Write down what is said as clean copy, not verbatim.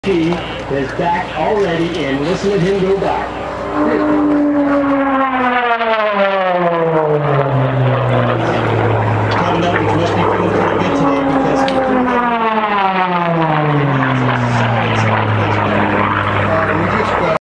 He is back already, and listen to him go by.